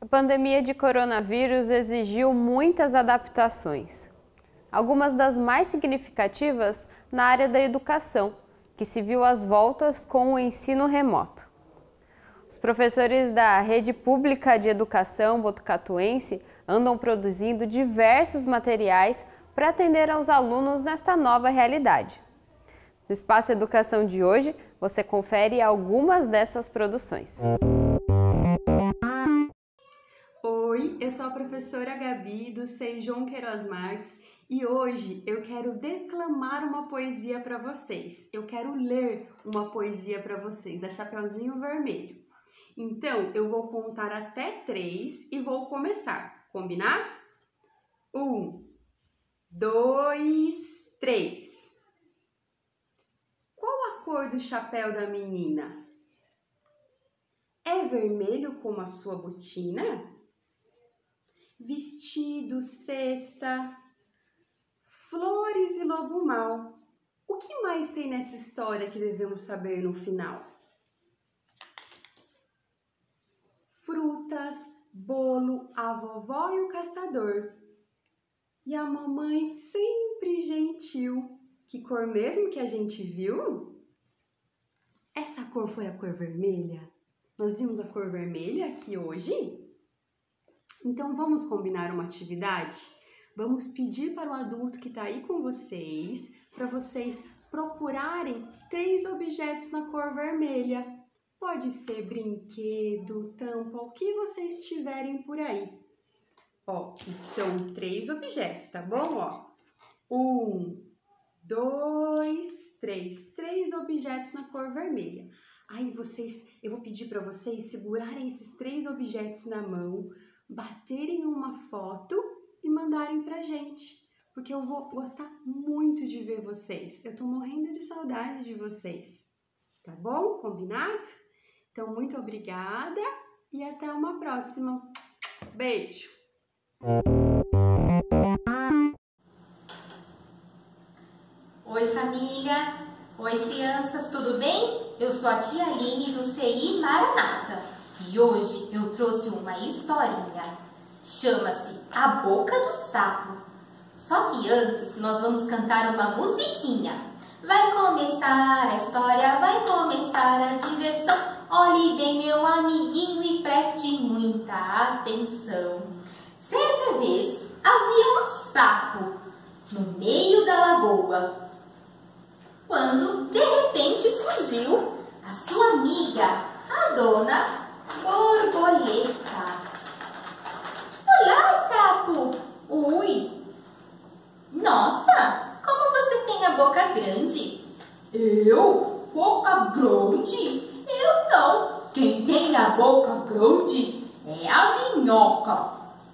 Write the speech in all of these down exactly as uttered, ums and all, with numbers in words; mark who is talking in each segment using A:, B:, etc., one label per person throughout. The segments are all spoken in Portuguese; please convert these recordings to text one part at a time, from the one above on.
A: pandemia de coronavírus exigiu muitas adaptações. Algumas das mais significativas na área da educação, que se viu às voltas com o ensino remoto. Os professores da Rede Pública de Educação Botucatuense andam produzindo diversos materiais para atender aos alunos nesta nova realidade. No Espaço Educação de hoje, você confere algumas dessas produções.
B: Oi, eu sou a professora Gabi do C E I João Queiroz Marques e hoje eu quero declamar uma poesia para vocês. Eu quero ler uma poesia para vocês, da Chapeuzinho Vermelho. Então, eu vou contar até três e vou começar, combinado? Um, dois, três. Qual a cor do chapéu da menina? É vermelho como a sua botina? Vestido, cesta, flores e lobo mau. O que mais tem nessa história que devemos saber no final? Frutas, bolo, a vovó e o caçador. E a mamãe sempre gentil. Que cor mesmo que a gente viu? Essa cor foi a cor vermelha? Nós vimos a cor vermelha aqui hoje? Então vamos combinar uma atividade? Vamos pedir para o adulto que está aí com vocês, para vocês procurarem três objetos na cor vermelha. Pode ser brinquedo, tampa, o que vocês tiverem por aí. Ó, e são três objetos, tá bom? Ó, um, dois, três. Três objetos na cor vermelha. Aí vocês, eu vou pedir para vocês segurarem esses três objetos na mão, baterem uma foto e mandarem pra gente, porque eu vou gostar muito de ver vocês. Eu tô morrendo de saudade de vocês. Tá bom? Combinado? Então, muito obrigada e até uma próxima. Beijo!
C: Oi, família! Oi, crianças, tudo bem? Eu sou a tia Aline do C I Maranata e hoje eu trouxe uma historinha. Chama-se A Boca do Sapo. Só que antes nós vamos cantar uma musiquinha. Vai começar a história, vai começar a diversão. Olhe bem, meu amiguinho, e preste muita atenção. Certa vez havia um sapo no meio da lagoa, quando de repente surgiu a sua amiga, a dona Borboleta. Olá, sapo! Oi! Nossa, como você tem a boca grande? Eu? Boca grande? Eu não! Quem tem a boca grande é a minhoca.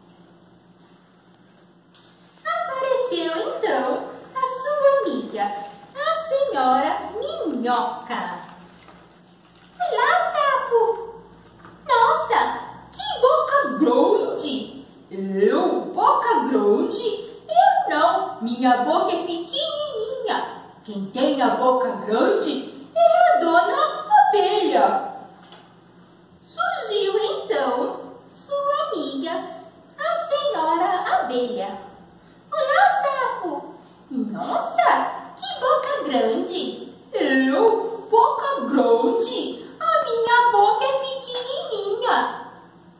C: Apareceu então a sua amiga, a senhora Minhoca. Olá, sapo! Nossa, que boca grande! Eu? Boca grande? Eu não! Minha boca é pequenininha. Quem tem a boca grande é a dona Abelha. Surgiu então sua amiga, a senhora Abelha. Olá, sapo! Nossa, que boca grande! Eu? Boca grande? A minha boca é pequenininha.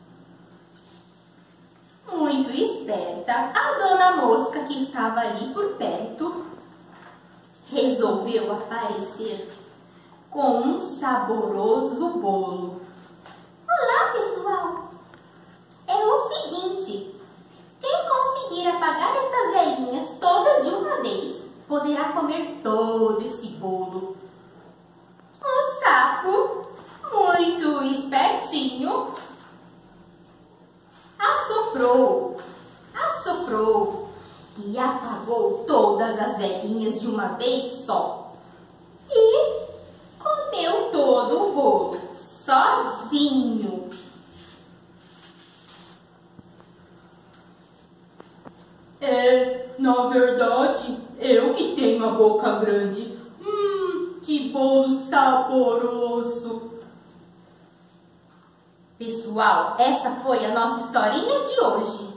C: Muito esperta, a dona Mosca, que estava ali por perto, resolveu aparecer com um saboroso bolo. Olá, pessoal! É o seguinte, quem conseguir apagar estas velhinhas todas de uma vez, poderá comer todo esse bolo. O sapo, muito espertinho, assoprou, assoprou e apagou todas as velhinhas de uma vez só. E comeu todo o bolo, sozinho. É, na verdade, eu que tenho a boca grande. Hum, que bolo saboroso. Pessoal, essa foi a nossa historinha de hoje.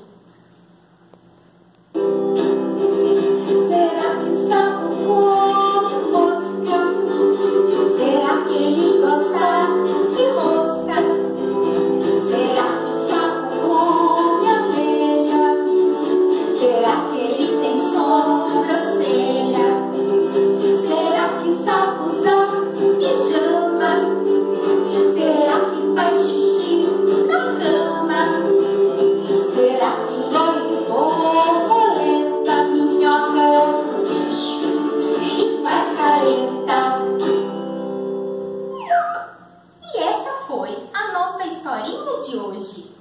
C: Será que sapo come mosca? Será que ele gosta de rosca? Será que sapo come abelha? Será que ele tem sobrancelha? Será que sapo usa pijama? Será que faz xixi na cama? Será que ele borboleta, minhoca, e faz careta? E essa foi a nossa historinha de hoje.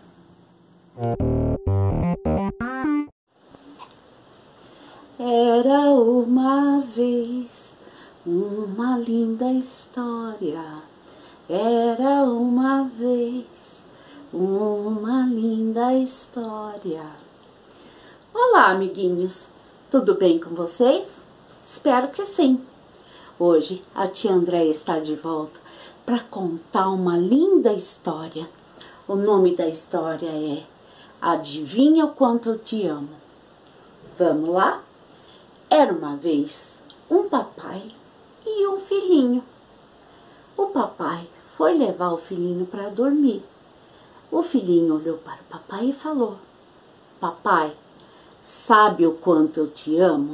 D: Era uma vez uma linda história. Era uma vez uma linda história. Olá, amiguinhos. Tudo bem com vocês? Espero que sim. Hoje a tia Andréia está de volta para contar uma linda história. O nome da história é Adivinha o Quanto Eu Te Amo. Vamos lá? Era uma vez um papai e um filhinho. O papai foi levar o filhinho para dormir. O filhinho olhou para o papai e falou: Papai, sabe o quanto eu te amo?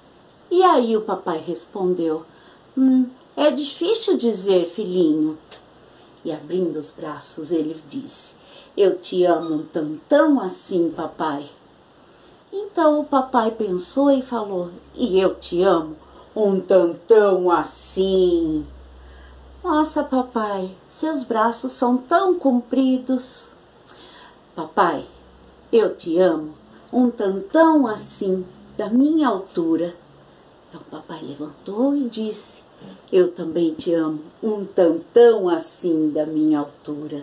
D: E aí o papai respondeu: Hum, é difícil dizer, filhinho. E abrindo os braços ele disse: Eu te amo um tantão assim, papai. Então o papai pensou e falou: E eu te amo um tantão assim. Nossa, papai, seus braços são tão compridos. Papai, eu te amo um tantão assim, da minha altura. Então papai levantou e disse: Eu também te amo um tantão assim, da minha altura.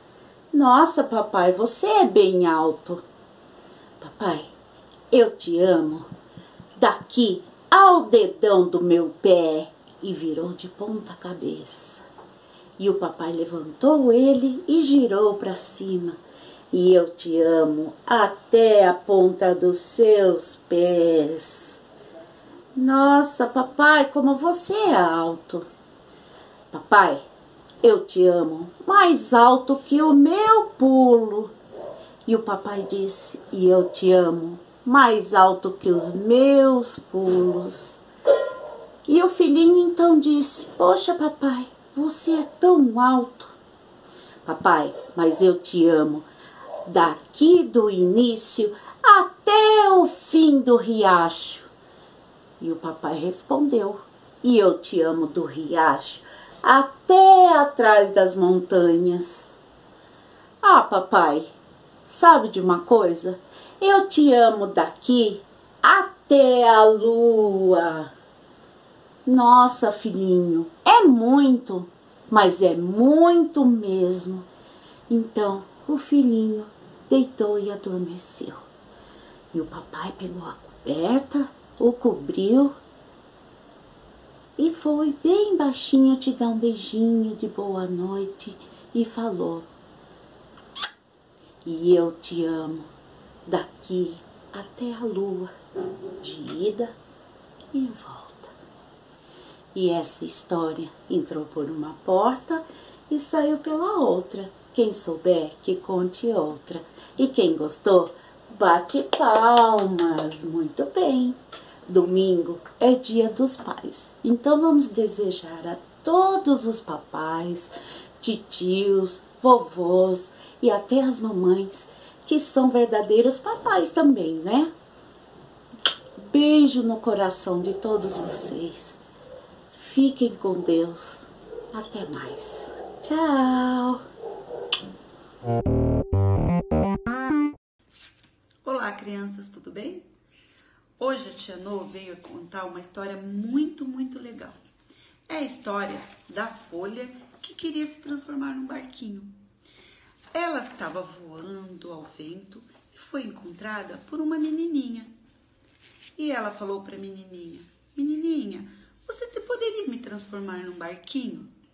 D: Nossa, papai, você é bem alto. Papai, eu te amo daqui ao dedão do meu pé. E virou de ponta cabeça. E o papai levantou ele e girou para cima. E eu te amo até a ponta dos seus pés. Nossa, papai, como você é alto. Papai, eu te amo mais alto que o meu pulo. E o papai disse: E eu te amo mais alto que os meus pulos. E o filhinho então disse: Poxa, papai, você é tão alto. Papai, mas eu te amo daqui do início até o fim do riacho. E o papai respondeu: E eu te amo do riacho até atrás das montanhas. Ah, papai, sabe de uma coisa? Eu te amo daqui até a lua. Nossa, filhinho, é muito, mas é muito mesmo. Então o filhinho deitou e adormeceu. E o papai pegou a coberta, o cobriu e foi bem baixinho te dar um beijinho de boa noite e falou: E eu te amo daqui até a lua, de ida e volta. E essa história entrou por uma porta e saiu pela outra. Quem souber, que conte outra. E quem gostou, bate palmas. Muito bem. Domingo é dia dos pais. Então vamos desejar a todos os papais, titios, vovôs e até as mamães, que são verdadeiros papais também, né? Beijo no coração de todos vocês. Fiquem com Deus. Até mais. Tchau.
E: Olá, crianças, tudo bem? Hoje a tia Nô veio contar uma história muito, muito legal. É a história da folha que queria se transformar num barquinho. Ela estava voando ao vento e foi encontrada por uma menininha. E ela falou para a menininha: Menininha, você poderia me transformar num barquinho?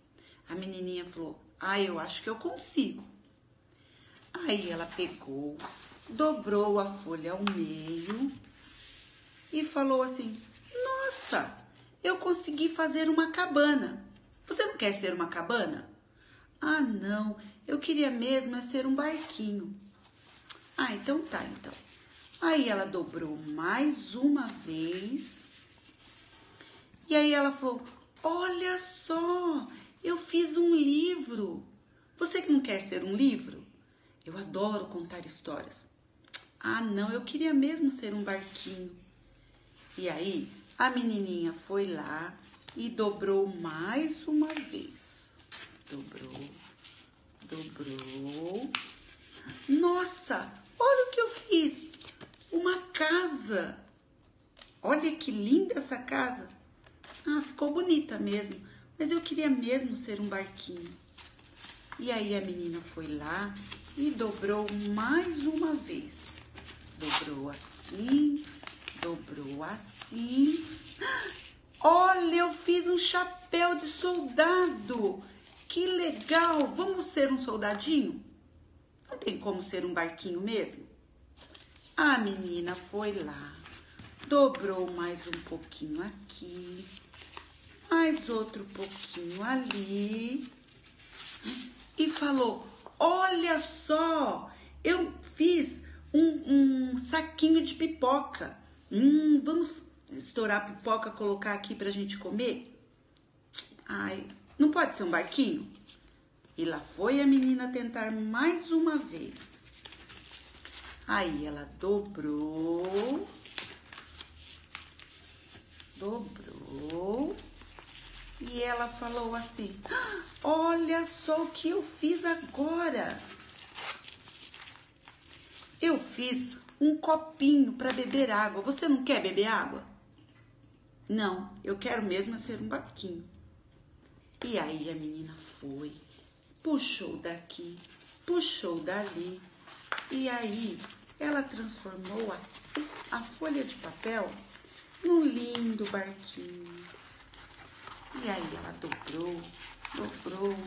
E: A menininha falou, ah, eu acho que eu consigo. Aí ela pegou, dobrou a folha ao meio e falou assim, nossa, eu consegui fazer uma cabana. Você não quer ser uma cabana? Ah, não, eu queria mesmo é ser um barquinho. Ah, então tá, então. Aí ela dobrou mais uma vez. E aí ela falou, olha só, eu fiz um livro. Você que não quer ser um livro? Eu adoro contar histórias. Ah, não, eu queria mesmo ser um barquinho. E aí a menininha foi lá e dobrou mais uma vez. Dobrou, dobrou. Nossa, olha o que eu fiz. Uma casa. Olha que linda essa casa. Ah, ficou bonita mesmo, mas eu queria mesmo ser um barquinho. E aí a menina foi lá e dobrou mais uma vez. Dobrou assim, dobrou assim. Olha, eu fiz um chapéu de soldado. Que legal! Vamos ser um soldadinho? Não tem como ser um barquinho mesmo? A menina foi lá, dobrou mais um pouquinho aqui, mais outro pouquinho ali e falou, olha só, eu fiz um, um saquinho de pipoca. Hum, vamos estourar pipoca, colocar aqui pra gente comer? Ai, não pode ser um barquinho? E lá foi a menina tentar mais uma vez. Aí ela dobrou, dobrou, e ela falou assim, olha só o que eu fiz agora. Eu fiz um copinho para beber água. Você não quer beber água? Não, eu quero mesmo ser um barquinho. E aí a menina foi, puxou daqui, puxou dali, e aí ela transformou a, a folha de papel num lindo barquinho. E aí ela dobrou, dobrou,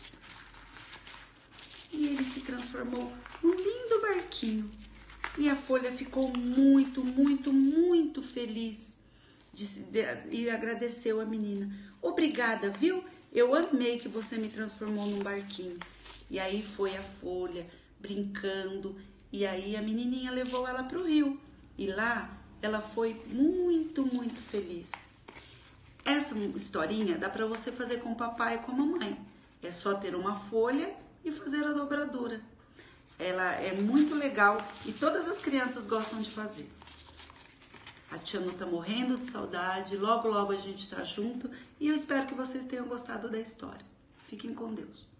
E: e ele se transformou num lindo barquinho. E a folha ficou muito, muito, muito feliz de, de, e agradeceu a menina. Obrigada, viu? Eu amei que você me transformou num barquinho. E aí foi a folha brincando. E aí a menininha levou ela para o rio. E lá ela foi muito, muito feliz. Essa historinha dá para você fazer com o papai e com a mamãe. É só ter uma folha e fazer a dobradura. Ela é muito legal e todas as crianças gostam de fazer. A tia Nu tá morrendo de saudade, logo logo a gente tá junto e eu espero que vocês tenham gostado da história. Fiquem com Deus.